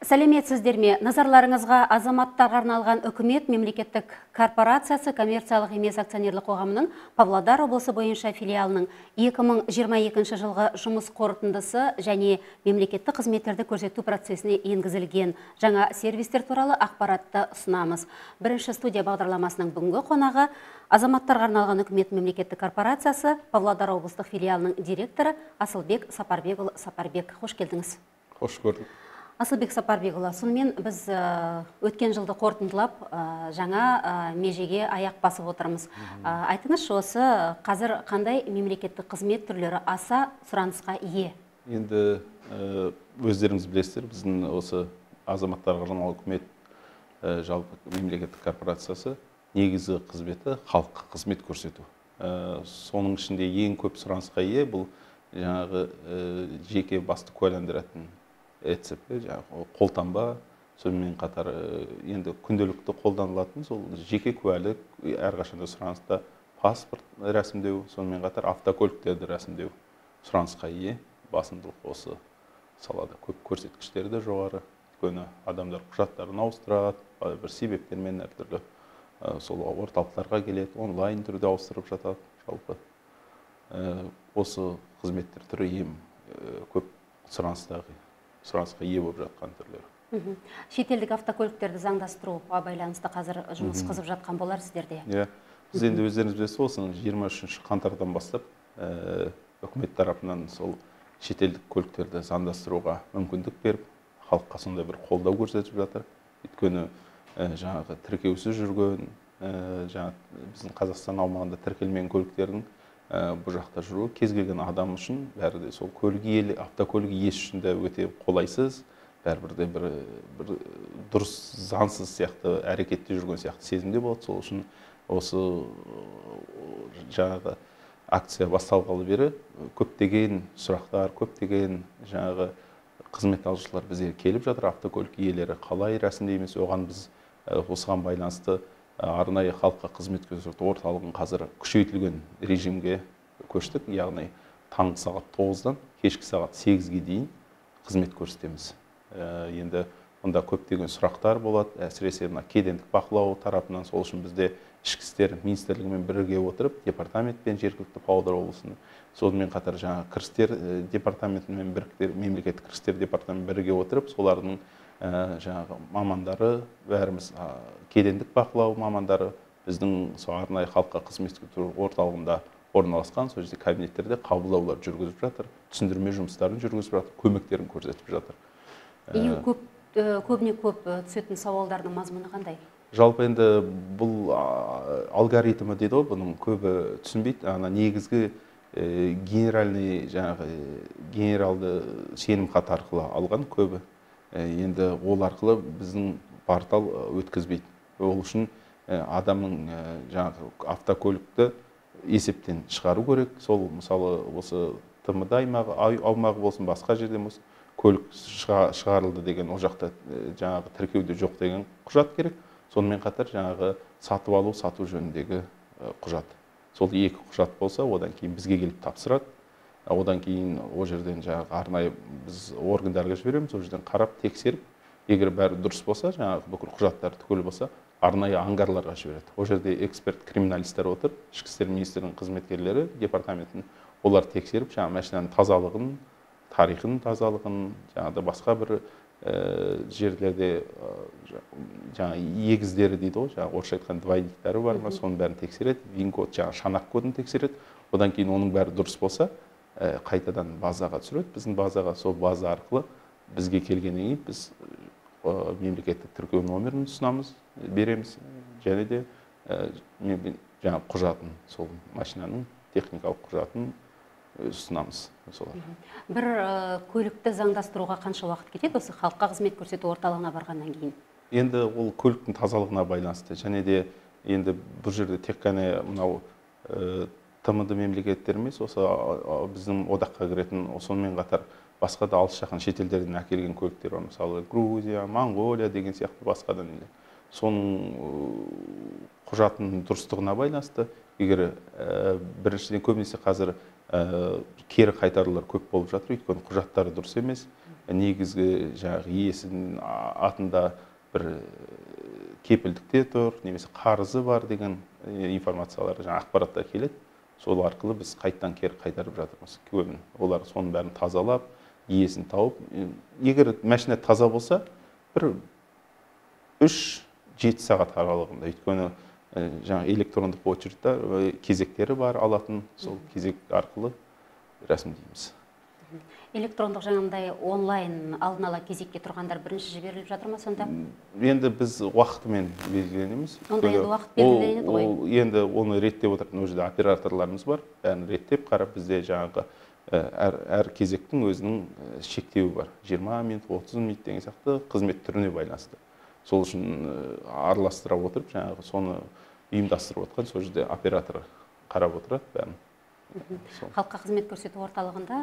Сәлеметсіздер ме? Назарларыңызға азаматтарға арналған үкімет мемлекеттік корпорациясы коммерциялық емес акционерлік қоғамының Павлодар облысы бойынша филиалының 2022 жылғы жұмыс қорытындысы және мемлекеттік қызметтерді көрсету процесіне енгізілген жаңа сервистер туралы ақпаратты ұсынамыз. Бірінші студия бағдарламасының бүгінгі қонағы азаматтарға арналған үкімет мемлекеттік корпорациясы Павлодар облыстық филиалының директоры Асылбек Сапарбекұлы. Сапарбек, қош келдіңіз. Қош көрдік. Асылбек Сапарбекұлы, сонымен біз өткен жылды қорытындылап жаңа межеге аяқ басып отырмыз. Айтыңызшы, осы қазір қандай мемлекеттік қызмет түрлері аса сұранысқа ие? Енді өздеріңіз білесіздер, біздің осы азаматтарға арналған үкімет жалпы мемлекеттік корпорациясы негізгі қызметі халыққа қызмет көрсету. Соның ішінде ең көп сұранысқа ие бұл жаңағы жеке басты куәландыратын ЭЦП, қолтаңба, сонымен қатар енді күнделікті қолданылатын сол жеке куәлік, әрқашанда сұраныста паспорт рәсімдеу, сонымен қатар автокөліктерді рәсімдеу сұранысқа ие. Басымдылық осы салада көп көрсеткіштері де жоғары. Өйткені адамдар құжаттарын ауыстырады, бір себептермен әртүрлі сол орталықтарға келеді, онлайн түрде ауыстырып жатады. Жалпы осы қызметтер түрі ең көп сұранысқа ие болып жатқан түрлері. Шетелдік автокөліктерді заңдастыруға байланысты қазір жұмыс қызып жатқан болар сіздерде? Біз енді өздеріңіз білесіз, осының 23 қаңтардан бастап үкімет тарапынан сол шетелдік көліктерді заңдастыруға мүмкіндік беріп, халыққа сондай бір қолдау көрсетіп жатыр. Өйткені жаңағы тіркеусіз жүрген, біздің Қазақстан аумағында тіркелмеген көліктердің бұл жақта жүру кез келген адам үшін бәрі де сол автокөлік иесі үшін де өте қолайсыз, бәрібір бір дұрыс заңсыз сияқты әрекетте жүрген сияқты сезімде болады. Сол үшін осы жаңағы акция басталғалы бері көптеген сұрақтар, көптеген жаңағы қызмет алушылар бізге келіп жатыр. Автокөлік иелері қалай рәсімдейміз, оған біз осыған байланысты арнайы халыққа қызмет көрсету орталығын қазір күшейтілген режимге көштік. Яғни таңғы сағат 9-дан кешкі сағат 8-ге дейін қызмет көрсетеміз. Енді онда көптеген сұрақтар болады, әсіресе кедендік бақылау тарапынан. Сол үшін бізде ішкі істер министрлігімен бірге отырып, департаментпен жергілікті Павлодар облысының, сонымен қатар жаңа кірістер департаментімен мемлекеттік кірістер департаментімен бірге отырып, солардың жаңағы мамандары, бәріміз кедендік бақылау мамандары біздің арнайы халыққа қызмет көрсету орталығында орналасқан, сол жерде кабинеттерде қабылдаулар жүргізіп жатыр, түсіндірме жұмыстарын жүргізіп жатыр, көмектерін көрсетіп жатыр. Көбіне көп түсетін сауалдардың мазмұны қандай? Жалпы енді бұл алгоритмі дейді ғой, бұның көбі түсінбейді. Негізгі генералды сенімхат арқылы алған көбі. Енді ол арқылы біздің портал өткізбейді. Ол үшін адамның жаңағы автокөлікті есептен шығару керек. Сол мысалы осы ТМД аумағы болсын, басқа жерде болсын, көлік шығарылды деген ол жақта жаңағы тіркеуде жоқ деген құжат керек. Сонымен қатар жаңағы сатып алу, сату жөніндегі құжат. Сол екі құжат болса, одан кейін бізге келіп тапсырады. Одан кейін о жерден жаңағы арнайы біз органдарға жібереміз, о жерден қарап, тексеріп, егер бәрі дұрыс болса, жаңағы бүкіл құжаттар түгел болса, арнайы ангарларға жібереді. О жерде эксперт криминалистер отыр, ішкі істер министрінің қызметкерлері, департаменттің, олар тексеріп, жаңағы машинаның тазалығын, тарихын тазалығын, жаңағы басқа бір жерлерде жаңағы егіздері дейді ғой, жаңағы орысша айтқан двойниктері бар ма, соның бәрін тексереді, вин-код, жаңағы шанақ кодын тексереді. Одан кейін оның бәрі дұрыс болса, қайтадан базаға түсіреді. Біздің базаға, сол база арқылы бізге келгеннен кейін біз мемлекеттік тіркеу номерін ұсынамыз, береміз, және де жаңа құжатын, сол машинаның техникалық құжатын ұсынамыз. Бір көлікті заңдастыруға қанша уақыт кетеді осы халыққа қызмет көрсету орталығына барғаннан кейін? Енді ол көліктің тазалығына байланысты, және де енді бұл жерде тек қана мынау ТМД мемлекеттер емес, осы біздің одаққа кіретін, сонымен қатар басқа да алыс жақын шетелдерден әкелген көліктер бар. Мысалы Грузия, Монғолия деген сияқты басқадан. Соның құжатының дұрыстығына байланысты, егер біріншіден көбінесе қазір кері қайтарулар көп болып жатыр, өйткені құжаттары дұрыс емес. негізгі жаңағы иесінің атында бір кепілдікте тұр, немесе қарызы бар деген информациялар, жаңа ақпараттар келеді. Сол арқылы біз қайттан кері қайтарып жатырмыз көбін. Олар соның бәрін тазалап, иесін тауып, егер машина таза болса, бір 3-7 сағат аралығында, өйткені жаңа электрондық очередьтер кезектері бар алатын, сол кезек арқылы рәсімдейміз. Электрондық жаңағындай онлайн алдын ала кезекке тұрғандар бірінші жіберіліп жатыр ма сонда? Енді біз уақытымен белгіленеміз. Онда енді уақыт белгіленеді ғой. Енді оны реттеп отыратын ол жерде операторларымыз бар. Бәрін реттеп қарап, бізде жаңағы әр кезектің өзінің шектеуі бар. 20 минут, 30 минут деген сияқты қызмет түріне байланысты. Сол үшін араластыра отырып, жаңағы соны ұйымдастырып отқан, сол жерде оператор қарап отырады бәрін. Халыққа қызмет көрсету орталығында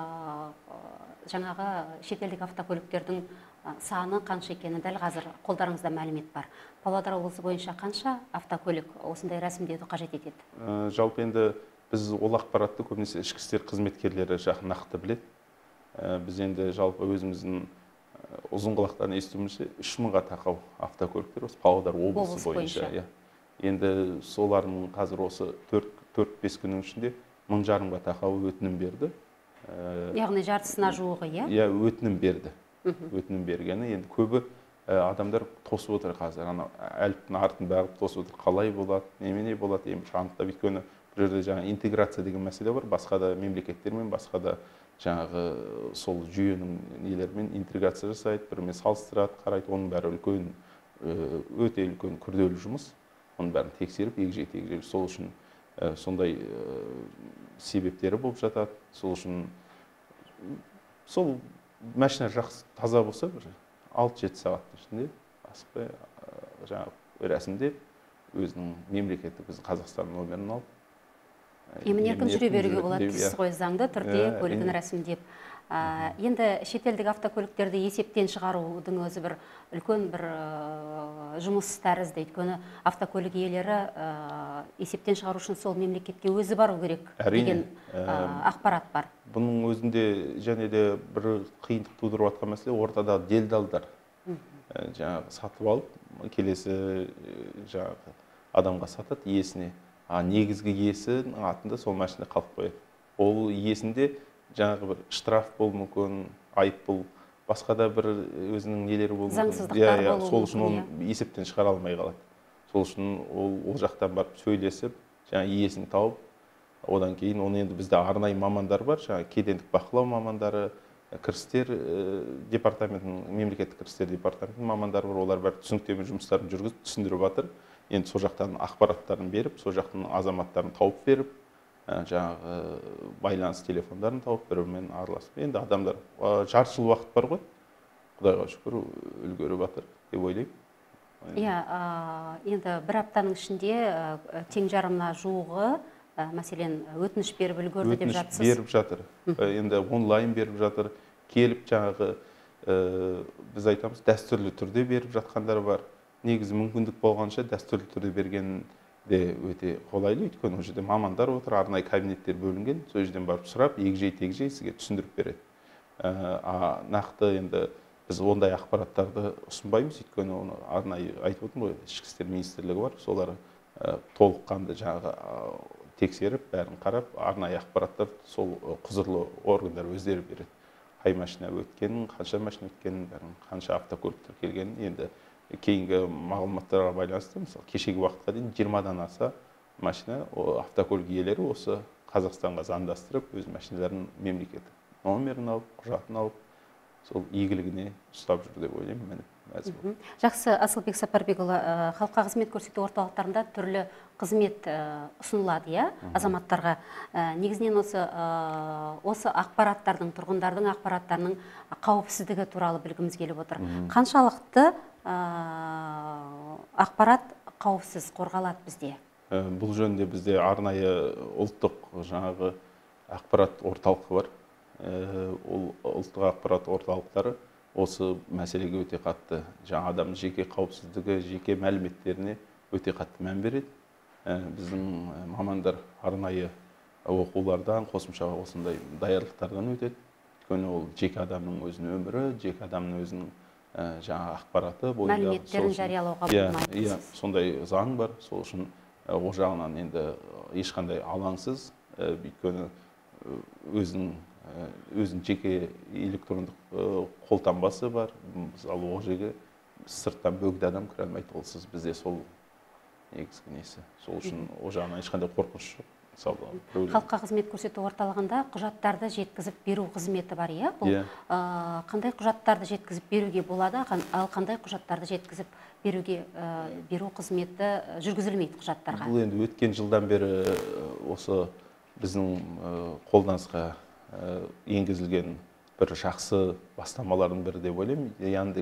жаңағы шетелдік автокөліктердің саны қанша екені дәл қазір қолдарыңызда мәлімет бар. Павлодар облысы бойынша қанша автокөлік осындай рәсімдеуді қажет етеді? Жалпы енді біз ол ақпаратты көбінесе ішкі істер қызметкерлері жақын нақты біледі. Біз енді жалпы өзіміздің ұзынқұлақтан естуімізше 3000-ға тақау автокөліктер осы Павлодар облысы бойынша. Енді солардың қазір осы 4-5 күннің ішінде 1500-ға тақау өтінім берді. Яғни жартысына жуығы, иә? Иә, өтінім берді. Өтінім бергені, енді көбі адамдар тосып отыр қазір. Әліптің артын бағып тосып отыр. Қалай болады, немене болады, анықтап, өйткені бұл жерде жаңа интеграция деген мәселе бар. Басқа да мемлекеттермен, басқа да жаңағы сол жүйенің нелермен интеграция жасайды, бірімен салыстырады, қарайды. Оның бәрі өте үлкен күрделі жұмыс. Оның бәрін тексеріп, егжей-тегжейлі, сол үшін сондай себептері болып жатады. Сол үшін сол машина жақсы таза болса, бір 6-7 сағаттың ішінде асықпай жаңағы рәсімдеп, өзінің мемлекеттік біздің Қазақстан номерін алып, емін-еркін жүре беруге болады дейсіз ғой, заңды түрде көлігін рәсімдеп. Енді шетелдік автокөліктерді есептен шығарудың өзі бір үлкен бір жұмыс тәрізді. Өйткені автокөлік иелері есептен шығару үшін сол мемлекетке өзі бару керек деген ақпарат бар. Бұның өзінде және де бір қиындық тудырып жатқан мәселе ортада делдалдар. Жаңағы сатып алып, келесі жаңағы адамға сатады, иесіне. Негізгі иесінің атында сол машина қалып қояды. Ол иесінде жаңағы бір штраф болуы мүмкін, айып бол, басқа да бір өзінің нелері болуы мүмкін. Заңсыздықтар болуы мүмкін. Сол үшін оны есептен шығара алмай қалады. Сол үшін ол жақтан барып сөйлесіп, жаңағы иесін тауып, одан кейін оны енді бізде арнайы мамандар бар, жаңағы кедендік бақылау мамандары, кірістер департаментінің, мемлекеттік кірістер департаментінің мамандары бар, олар бәрі түсініктеме жұмыстарын жүргізіп, түсіндіріп жатыр. Енді сол жақтан ақпараттарын беріп, сол жақтың азаматтарын тауып беріп, жаңағы байланыс телефондарын тауып бірімен араласып. Енді адамдар жарты жыл уақыт бар ғой, Құдайға шүкір үлгеріп жатыр деп ойлаймын. Иә, енді бір аптаның ішінде тең жарымына жуығы, мәселен, өтініш беріп үлгерді деп жатсыз. Өтініш беріп жатыр. Енді онлайн беріп жатыр. Келіп жаңағы біз айтамыз, дәстүрлі түрде беріп жатқандар бар. Негізі мүмкіндік болғанша дәстүрлі түрде берген де өте қолайлы, өйткені ол жерде мамандар отыр, арнайы кабинеттер бөлінген, сол жерден барып сұрап, егжей-тегжей сізге түсіндіріп береді. Нақты енді біз ондай ақпараттарды ұсынбаймыз, өйткені оны арнайы айтып отырмын ғой, ішкі істер министрлігі бар, солар толыққанды жаңағы тексеріп, бәрін қарап, арнайы ақпараттар сол құзырлы органдар өздері береді. Қай машина өткенін, қанша машина өткенін, қанша автокөліктер келгенін, енді кейінгі мағлұматтарға байланысты, мысалы, кешегі уақытқа дейін 20-дан аса машина, автокөлік иелері осы Қазақстанға заңдастырып, өз машиналарын мемлекеттік номерін алып, құжатын алып, сол игілігіне ұстап жүр деп ойлаймын. Жақсы, Асылбек Сапарбекұлы, халыққа қызмет көрсету орталықтарында түрлі қызмет ұсынылады, иә, азаматтарға. Негізінен осы ақпараттардың, тұрғындардың ақпараттарының қауіпсіздігі туралы білгіміз келіп отыр. Қаншалықты ақпарат қауіпсіз қорғалады бізде? Бұл жөнінде бізде арнайы ұлттық жаңағы ақпарат орталығы бар. Ол ұлттық ақпарат орталықтары осы мәселеге өте қатты, жаңа адамның жеке қауіпсіздігі, жеке мәліметтеріне өте қатты мән береді. Біздің мамандар арнайы оқулардан, қосымша осындай даярлықтардан өтеді. өйткені ол жеке адамның өзінің өмірі, жеке адамның өзінің жаңа ақпараты бойындағы мәліметтерін жариялауға болмайды. Иә, сондай заң бар. Сол үшін ол жағынан енді ешқандай алаңсыз, өйткені өзінің жеке электрондық қолтаңбасы бар. Мысалы ол жерге сырттан бөгде адам кіре алмайды. Олсыз бізде сол негізгі несі. Сол үшін ол жағынан ешқандай қорқыныш жоқ. Халыққа қызмет көрсету орталығында құжаттарды жеткізіп беру қызметі бар, иә? Бұл қандай құжаттарды жеткізіп беруге болады, ал қандай құжаттарды жеткізіп беру қызметі жүргізілмейді құжаттарға? Бұл енді өткен жылдан бері осы біздің қолданысқа енгізілген бір жақсы бастамалардың бірі деп ойлаймын.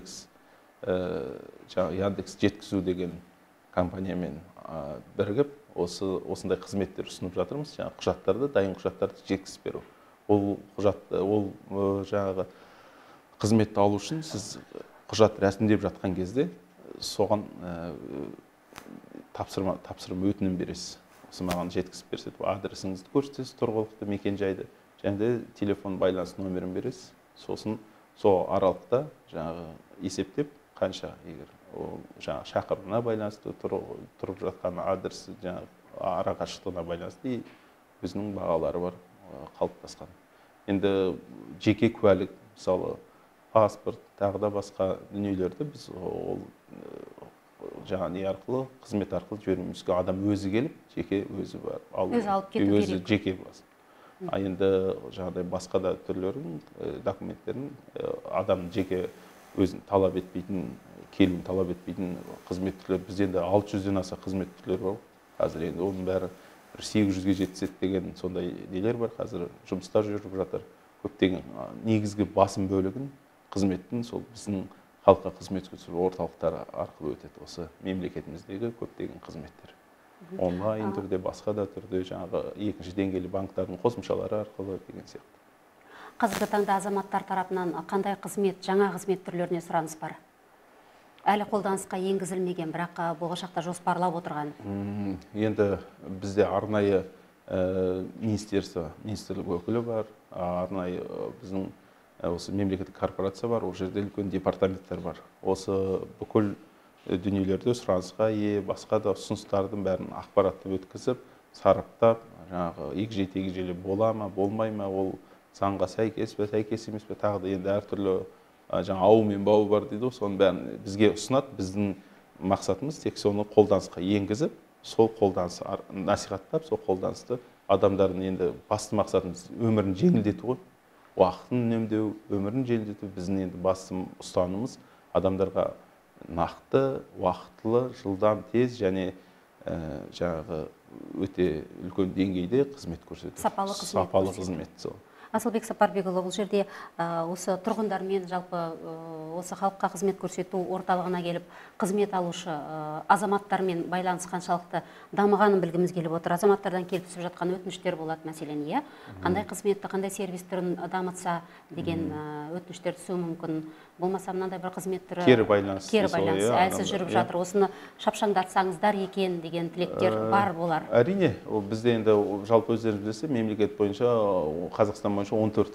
Яндекс жеткізу деген компаниямен бірігіп осындай қызметтер ұсынып жатырмыз. Жаңағы құжаттарды, дайын құжаттарды жеткізіп беру. Ол жаңағы қызметті алу үшін сіз құжат рәсімдеп жатқан кезде соған тапсырма өтінім бересіз. Осы маған жеткізіп берсе, адресіңізді көрсетесіз, тұрғылықты мекен-жайды, және де телефон байланыс нөмірін бересіз. Сосын сол аралықта жаңағы есептеп, қанша егер жаңағы шақырымына байланысты, тұрып жатқан адресі, жаңағы ара қашықтығына байланысты өзінің бағалары бар қалыптасқан. Енді жеке куәлік, мысалы паспорт, тағы да басқа дүниелерді біз ол жаңа не арқылы, қызмет арқылы жібермейміз. Адам өзі келіп, жеке өзі бар. Өзі алып кету керек. Өзі жеке бас. Енді жаңағыдай басқа да түрлерін, документтерін адам жеке өзін талап етпейтін, келуін талап етпейтін қызмет түрлері. Бізде енді 600-ден аса қызмет түрлері бар. Қазір енді оның бәрі 800-ге жетсек деген сондай нелер бар. Қазір жұмыстар жүріп жатыр. Көптеген негізгі басым бөлігін қызметтің сол біздің халыққа қызмет көрсету орталықтары арқылы өтеді. Осы мемлекетіміздегі көптеген қызметтер. Онлайн түрде, басқа да түрде, жаңағы екінші деңгейлі банктардың қосымшалары арқылы деген сияқты. Қазіргі таңда азаматтар тарапынан қандай қызмет, жаңа қызмет түрлеріне сұраныс бар? Әлі қолданысқа енгізілмеген, бірақ болашақта жоспарлап отырған. Енді бізде арнайы министрлік өкілі бар, арнайы біздің осы мемлекеттік корпорация бар, ол жерде үлкен департаменттер бар. Осы бүкіл дүниелерде сұранысқа басқа да ұсыныстардың бәрін ақпаратты өткізіп, сараптап, жаңағы егжей-тегжейлі бола ма, болмай ма, ол заңға сәйкес пе, сәйкес емес пе, тағы да енді әртүрлі жаңа ау мен бауы бар дейді, соның бәрін бізге ұсынады. Біздің мақсатымыз тек соны қолданысқа енгізіп, сол қолданысты насихаттап, сол қолданысты адамдардың енді басты мақсатымыз өмірін жеңілдету ғой. Уақытын үнемдеу, өмірін жеңілдету біздің енді басты ұстанымыз адамдарға нақты, уақытлы, жылдам, тез және жаңағы өте үлкен деңгейде қызмет көрсету. Сапалы қызмет. Асылбек Сапарбекұлы, бұл жерде осы тұрғындармен, жалпы осы халыққа қызмет көрсету орталығына келіп, қызмет алушы азаматтармен байланыс қаншалықты дамығанын білгіміз келіп отыр. Азаматтардан келіп түсіп жатқан өтініштер болады, мәселен, иә? Қандай қызметті, қандай сервис түрін дамытса деген өтініштер түсуі мүмкін. Болмаса мынандай бір қызмет түрі кері байланыс әлсіз жүріп жатыр. Осыны шапшаңдатсаңыздар екен деген тілектер бар болар. Әрине, бізде енді жалпы өздеріңіз білесіздер, мемлекет бойынша Қазақстан бойынша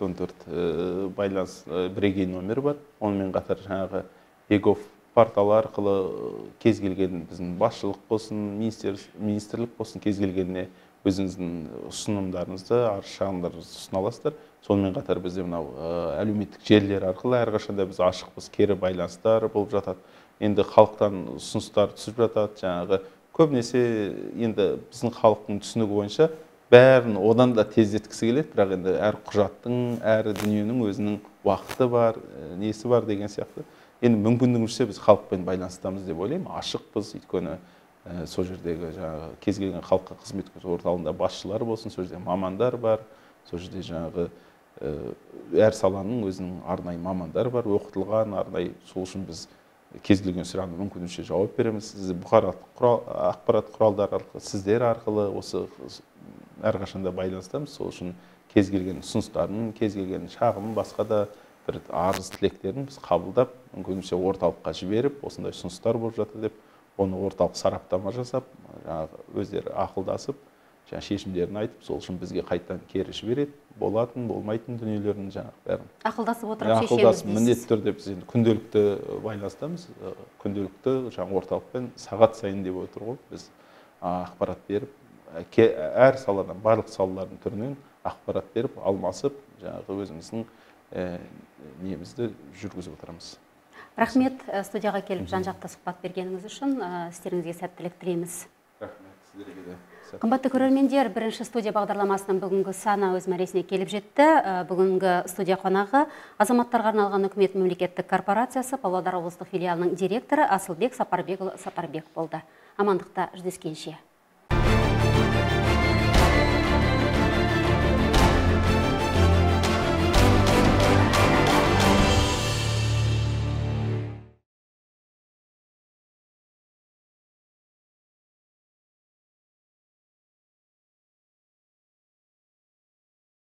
14-14 байланыс бірегей номер бар. Онымен қатар жаңағы егов порталы арқылы кез келген біздің басшылық болсын, министрлік болсын, кез келгеніне өзіңіздің ұсынымдарыңызды, арыз-шағымдарыңызды ұсына аласыздар. Сонымен қатар бізде мынау әлеуметтік желілер арқылы әрқашанда біз ашықпыз, кері байланыстар болып жатады. Енді халықтан ұсыныстар түсіп жатады, жаңағы көбінесе енді біздің халықтың түсінігі бойынша бәрін одан да тездеткісі келеді, бірақ енді әр құжаттың, әр дүниенің өзінің уақыты бар, несі бар деген сияқты. Енді мүмкіндігімізше біз халықпен байланыстамыз деп ойлаймын, ашықпыз, өйткені сол жердегі жаңағы кез келген халыққа қызмет көрсету орталығында басшылар болсын, сол жерде мамандар бар, сол жерде жаңағы әр саланың өзінің арнайы мамандар бар, оқытылған арнайы. Сол үшін біз кез келген сұрағына мүмкіндігінше жауап береміз. Сіз бұқаралық ақпарат құралдары арқылы, сіздер арқылы осы әрқашанда байланыстамыз. Сол үшін кез келген ұсыныстарын, кез келген шағым, басқа да бір арыз тілектерін біз қабылдап, мүмкіндігінше орталыққа жіберіп, осындай ұсыныстар болып жатыр деп, оны орталық сараптама жасап, өздері ақылдасып, шешімдерін айтып, сол үшін бізге қайтадан кері жібереді. Болатын, болмайтын дүниелерін бәрін. Ақылдасып отырып шешеміз Ақылдасып, дейсіз. міндетті түрде біз енді күнделікті байланыстамыз. Күнделікті орталықпен сағат сайын деп отыр ғой. Біз ақпарат беріп, әр саладан, барлық салалардың түрінен ақпарат беріп, алмасып, өзіміздің немізді жүргізіп отырамыз. Рахмет, студияға келіп жан-жақты сұхбат бергеніңіз үшін. Сіздеріңізге сәттілік тілейміз. Рахмет, сіздерге де. Қымбатты көрермендер, бірінші студия бағдарламасының бүгінгі саны өз мәресіне келіп жетті. Бүгінгі студия қонағы азаматтарға арналған үкімет мемлекеттік корпорациясы Павлодар облыстық филиалының директоры Асылбек Сапарбекұлы Сапарбек болды. Амандықта жүздескенше.